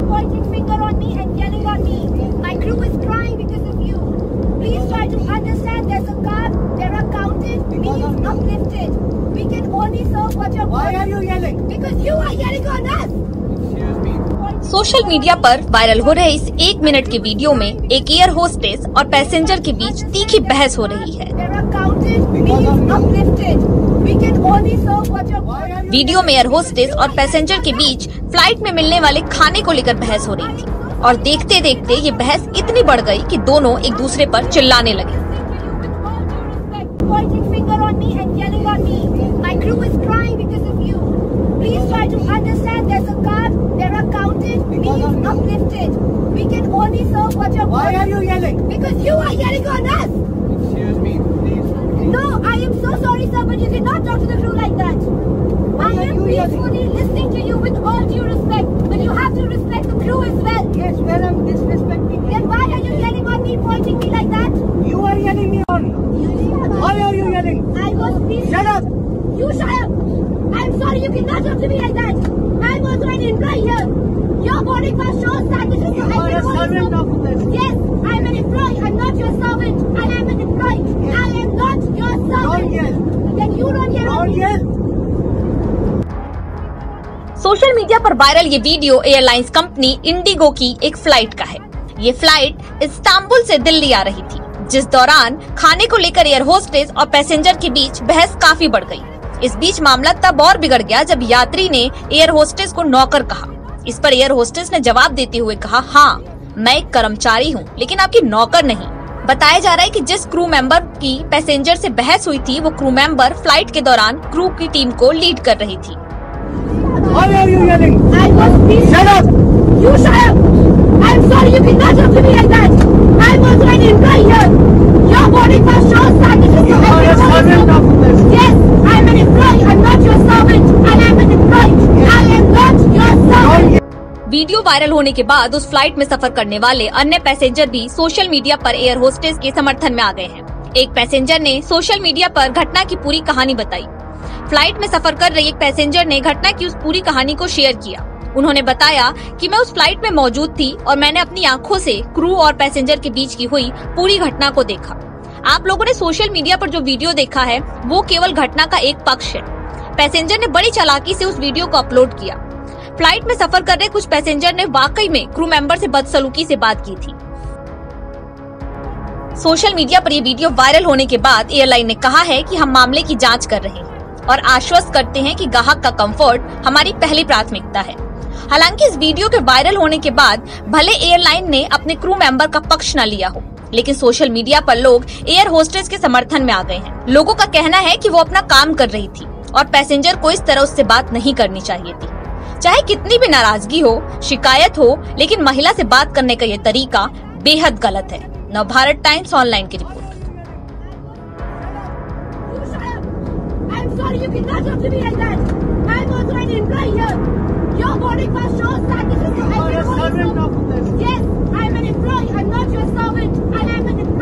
pointing finger on me and yelling on me. My crew is crying because of you. Please try to understand. There's a God. There are counted. Means uplifted. We can only serve what you're. Why are you yelling? Because you are yelling on us. Social media पर viral हो रहे इस 1 minute के video में एक air hostess और passenger के बीच तीखी बहस हो रही है। वीडियो में एयर होस्टेस और पैसेंजर के बीच फ्लाइट में मिलने वाले खाने को लेकर बहस हो रही थी और देखते देखते ये बहस इतनी बढ़ गई कि दोनों एक दूसरे पर चिल्लाने लगे। Uplifted. We can only serve what you're. Why are you yelling? Because you are yelling on us. Excuse me, please. No, I am so sorry, sir, but you cannot talk to the crew like that. I am peacefully listening to you with all due respect, but you have to respect the crew as well. Yes, well, I'm disrespecting you. Then why are you yelling on me, pointing me like that? You are yelling me on. Why are you yelling? I was peaceful. Shut up. You shut up. I'm sorry, you cannot talk to me like that. I'm also an employee here. Your boarding pass shows that this is You are a servant of this. Yes, I'm an employee. I'm not your servant. I am an employee. Yes. I am not your servant. Don't yell. Then you don't yell. Don't yell. Social media पर viral ये video airlines company IndiGo की एक flight का है। ये flight Istanbul से दिल्ली आ रही थी, जिस दौरान खाने को लेकर एयर होस्टेस और पैसेंजर के बीच बहस काफी बढ़ गई। इस बीच मामला तब और बिगड़ गया जब यात्री ने एयर होस्टेस को नौकर कहा। इस पर एयर होस्टेस ने जवाब देते हुए कहा, हाँ, मैं एक कर्मचारी हूँ, लेकिन आपकी नौकर नहीं। बताया जा रहा है कि जिस क्रू मेंबर की पैसेंजर से बहस हुई थी, वो क्रू मेंबर फ्लाइट के दौरान क्रू की टीम को लीड कर रही थी। Why are you yelling? I was peaceful. Shut up. You shut up. I'm sorry, you cannot talk to me like that. I'm also an employee here. Your boarding pass shows that this is You are a servant of this. Yes, I'm an employee. I'm not your servant. I am an employee. I am not your servant. Video viral होने के बाद उस flight में सफर करने वाले अन्य passenger भी social media पर एयर होस्टेस के समर्थन में आ गए हैं। एक पैसेंजर ने सोशल मीडिया पर घटना की पूरी कहानी बताई। फ्लाइट में सफर कर रही एक पैसेंजर ने घटना की उस पूरी कहानी को शेयर किया। उन्होंने बताया कि मैं उस फ्लाइट में मौजूद थी और मैंने अपनी आंखों से क्रू और पैसेंजर के बीच की हुई पूरी घटना को देखा। आप लोगों ने सोशल मीडिया पर जो वीडियो देखा है वो केवल घटना का एक पक्ष है। पैसेंजर ने बड़ी चालाकी से उस वीडियो को अपलोड किया। फ्लाइट में सफर कर रहे कुछ पैसेंजर ने वाकई में क्रू मेंबर से बदसलूकी से बात की थी। सोशल मीडिया पर ये वीडियो वायरल होने के बाद एयरलाइन ने कहा है कि हम मामले की जांच कर रहे हैं और आश्वस्त करते हैं कि ग्राहक का कंफर्ट हमारी पहली प्राथमिकता है। हालांकि इस वीडियो के वायरल होने के बाद भले एयरलाइन ने अपने क्रू मेंबर का पक्ष न लिया हो, लेकिन सोशल मीडिया पर लोग एयर होस्टेस के समर्थन में आ गए हैं। लोगों का कहना है कि वो अपना काम कर रही थी और पैसेंजर को इस तरह उससे बात नहीं करनी चाहिए थी। चाहे कितनी भी नाराजगी हो, शिकायत हो, लेकिन महिला से बात करने का ये तरीका बेहद गलत है। नवभारत टाइम्स ऑनलाइन की report. Sorry, you cannot talk to me like that. I'm also an employee here. Your boarding pass shows that this is. You are a servant of this. Yes, I'm an employee. I'm not your servant. I am an employee.